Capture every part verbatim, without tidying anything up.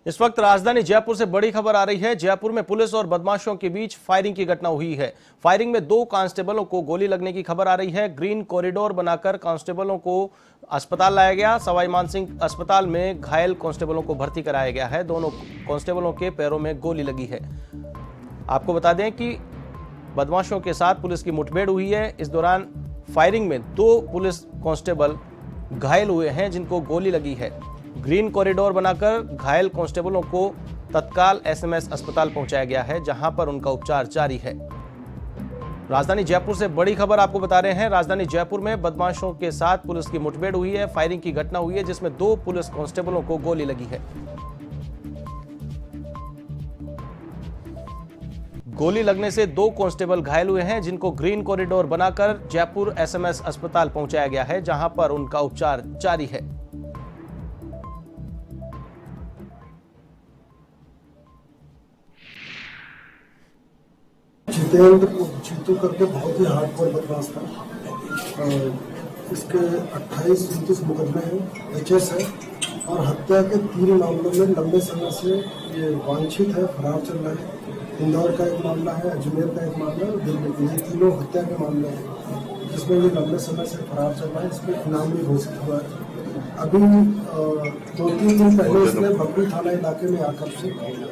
इस वक्त राजधानी जयपुर से बड़ी खबर आ रही है। जयपुर में पुलिस और बदमाशों के बीच फायरिंग की घटना हुई है। फायरिंग में दो कांस्टेबलों को गोली लगने की खबर आ रही है। ग्रीन कॉरिडोर बनाकर कांस्टेबलों को अस्पताल लाया गया। सवाई मानसिंह अस्पताल में घायल कांस्टेबलों को भर्ती कराया गया है। दोनों कांस्टेबलों के पैरों में गोली लगी है। आपको बता दें कि बदमाशों के साथ पुलिस की मुठभेड़ हुई है। इस दौरान फायरिंग में दो पुलिस कांस्टेबल घायल हुए हैं जिनको गोली लगी है। ग्रीन कॉरिडोर बनाकर घायल कांस्टेबलों को तत्काल एसएमएस अस्पताल पहुंचाया गया है, जहां पर उनका उपचार जारी है। राजधानी जयपुर से बड़ी खबर आपको बता रहे हैं। राजधानी जयपुर में बदमाशों के साथ पुलिस की मुठभेड़ हुई है। फायरिंग की घटना हुई है जिसमें दो पुलिस कांस्टेबलों को गोली लगी है। गोली लगने से दो कांस्टेबल घायल हुए हैं जिनको ग्रीन कॉरिडोर बनाकर जयपुर एसएमएस अस्पताल पहुंचाया गया है, जहां पर उनका उपचार जारी है। जितेंद्र जीतू करके बहुत ही हार्डकोर बदमाश था। इसके अट्ठाईस उनतीस मुकदमे हैं, एचएस है और हत्या के तीन मामलों में लंबे समय से ये वांछित है, फरार चल रहा है। इंदौर का एक मामला है, अजमेर का एक मामला है और दिल्ली का। ये तीनों हत्या के मामले हैं जिसमें ये लंबे समय से फरार चल रहा है। इसमें इनाम भी घोषित हुआ है। अभी दो तीन दिन पहले इसने बबरी थाना इलाके में आकर से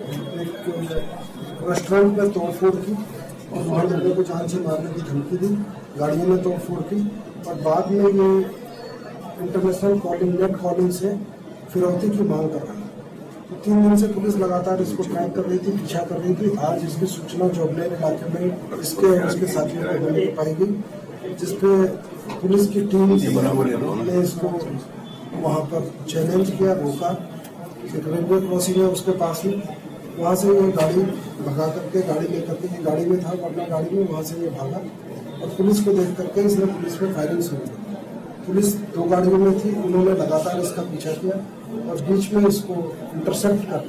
एक रेस्टोरेंट में तोड़फोड़ की और वहाँ लोगों को जान से मारने की धमकी दी। गाड़ियों में तोड़फोड़ की और बाद में ये इंटरनेशनल कॉलिंग नेट कॉलिंग से फिरौती की मांग कर रहा है। तो तीन दिन से पुलिस लगातार इसको ट्रैक कर रही थी, पीछा कर रही थी। आज इसकी सूचना जोबनेर इलाके में इसके और उसके साथियों को होने को पाई गई, जिसपे पुलिस की टीम ने इसको वहाँ पर चैलेंज किया, रोका। एक रेलवे क्रॉसिंग है उसके पास ही, वहाँ से ये गाड़ी भगा करके गाड़ी लेकर के ये गाड़ी में था, वरना गाड़ी में वहाँ से ये भागा और पुलिस को देख करके इसने पुलिस में फायरिंग शुरू की। पुलिस दो गाड़ियों में थी, उन्होंने लगातार इसका पीछा किया और बीच में इसको इंटरसेप्ट कर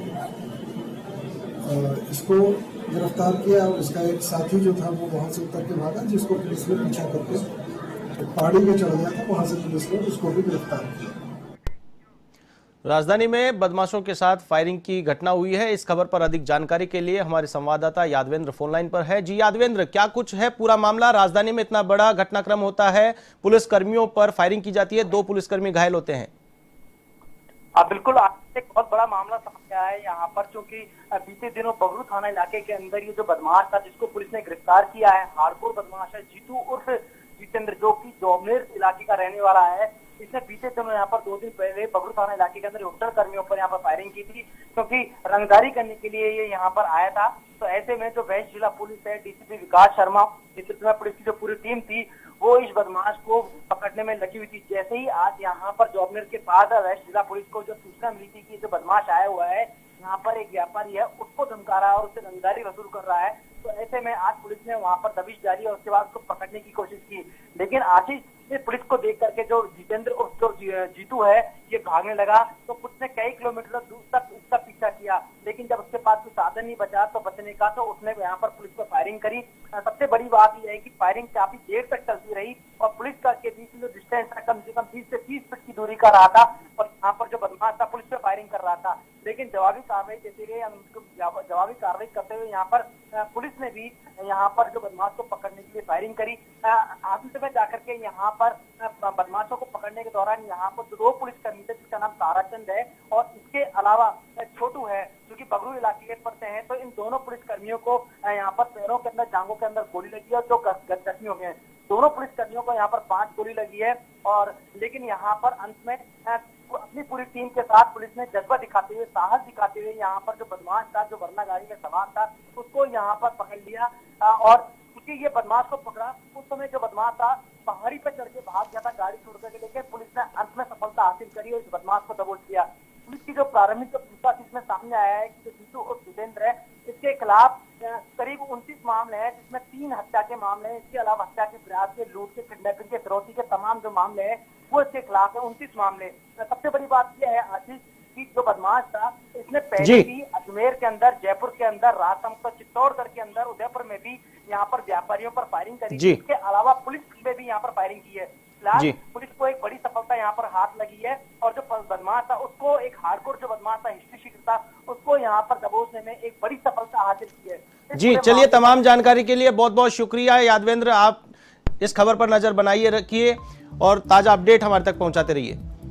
इसको गिरफ्तार किया। और इसका एक साथी जो था वो वहाँ से उतर के भागा, जिसको पुलिस ने पीछा करके पहाड़ी में चढ़ गया था। वहाँ से पुलिस ने उसको भी गिरफ्तार किया। राजधानी में बदमाशों के साथ फायरिंग की घटना हुई है। इस खबर पर अधिक जानकारी के लिए हमारे संवाददाता यादवेंद्र फोनलाइन पर है। जी यादवेंद्र, क्या कुछ है पूरा मामला? राजधानी में इतना बड़ा घटनाक्रम होता है, पुलिस कर्मियों पर फायरिंग की जाती है, दो पुलिसकर्मी घायल होते हैं। आप बिल्कुल एक बहुत बड़ा मामला सामने आया है यहाँ पर, क्योंकि बीते दिनों बबरू थाना इलाके के अंदर ये जो बदमाश था जिसको पुलिस ने गिरफ्तार किया है, हार्डकोर बदमाश है जीतू उर्फ जितेंद्र, जो की जोबनेर इलाके का रहने वाला है। इसने बीते दिनों यहाँ पर दो दिन पहले बबरू थाना इलाके के अंदर होटल कर्मियों पर यहाँ पर फायरिंग की थी, क्योंकि रंगदारी करने के लिए ये यहाँ पर आया था। तो ऐसे में जो वेस्ट जिला पुलिस है, डीसीपी विकास शर्मा, नेतृत्व में पुलिस की जो पूरी टीम थी, वो इस बदमाश को पकड़ने में लगी हुई थी। जैसे ही आज यहाँ पर जोबनेर के पास वेस्ट जिला पुलिस को जो सूचना मिली थी कि जो बदमाश आया हुआ है यहाँ पर एक व्यापारी है, उसको धमका रहा है और उससे रंगदारी वसूल कर रहा है, तो ऐसे में आज पुलिस ने वहां पर दबिश जारी और उसके बाद उसको पकड़ने की कोशिश की। लेकिन आशीष ने पुलिस को देख करके जो जितेंद्र और जो जीतू है ये भागने लगा, तो पुलिस ने कई किलोमीटर दूर तक उसका पीछा किया। लेकिन जब उसके पास कोई साधन नहीं बचा तो बचने का, तो उसने यहाँ पर पुलिस पर फायरिंग करी। सबसे बड़ी बात यह है कि फायरिंग काफी देर तक चलती रही और पुलिस का के बीच में जो डिस्टेंस था कम से कम तीस से तीस फीट की दूरी का रहा था और यहाँ पर जो बदमाश था पुलिस पे फायरिंग कर रहा था। लेकिन जवाबी कार्रवाई देते गए, जवाबी कार्रवाई करते हुए यहाँ पर पुलिस ने भी यहाँ पर जो बदमाश को पकड़ने के लिए फायरिंग करी। आखिर में जाकर के यहाँ पर बदमाशों को पकड़ने के दौरान यहाँ पर दो पुलिस कर्मी थे, जिसका नाम ताराचंद है और इसके अलावा छोटू है जो कि बबरू इलाके पर से हैं। तो इन दोनों पुलिस कर्मियों को यहाँ पर पैरों के अंदर, जांघों के अंदर गोली लगी है और जो जख्मी हो गए हैं। दोनों पुलिस कर्मियों को यहाँ पर पांच गोली लगी है और लेकिन यहाँ पर अंत में अपनी पूरी टीम के साथ पुलिस ने जज्बा दिखाते हुए, साहस दिखाते हुए यहाँ पर जो बदमाश था, जो वरना गाड़ी में सवार था, उसको यहाँ पर पकड़ लिया। और क्योंकि ये बदमाश को पकड़ा, उस समय जो बदमाश था पहाड़ी पर चढ़ के भाग गया था गाड़ी छोड़ करके, लेकिन पुलिस ने अंत में सफलता हासिल करी और इस बदमाश को दबोच लिया। पुलिस की जो प्रारंभिक पूछताछ इसमें सामने आया है कि जीतू और जितेंद्र है, इसके खिलाफ करीब उनतीस मामले हैं, जिसमें तीन हत्या के मामले हैं। इसके अलावा हत्या के प्रयास के, लूट के, किडनैपिंग के, फिरौती के तमाम जो मामले हैं वो इसके खिलाफ है, उनतीस मामले। सबसे बड़ी बात यह है आशीष कि जो बदमाश था इसने पहले भी अजमेर के अंदर, जयपुर के अंदर, राजसमंद, चित्तौड़गढ़ के अंदर, उदयपुर में भी यहाँ पर व्यापारियों पर फायरिंग करी। इसके अलावा पुलिस में भी यहाँ पर फायरिंग की है। फिलहाल पुलिस को एक बड़ी सफलता यहाँ पर हाथ लगी है और जो बदमाश था उसको, एक हार्डकोर जो बदमाश था, हिस्ट्री शीटर था, उसको यहाँ पर दबोचने में एक बड़ी सफलता हासिल की है। जी चलिए, तमाम जानकारी के लिए बहुत बहुत शुक्रिया यादवेंद्र। आप इस खबर पर नजर बनाइए रखिए और ताजा अपडेट हमारे तक पहुंचाते रहिए।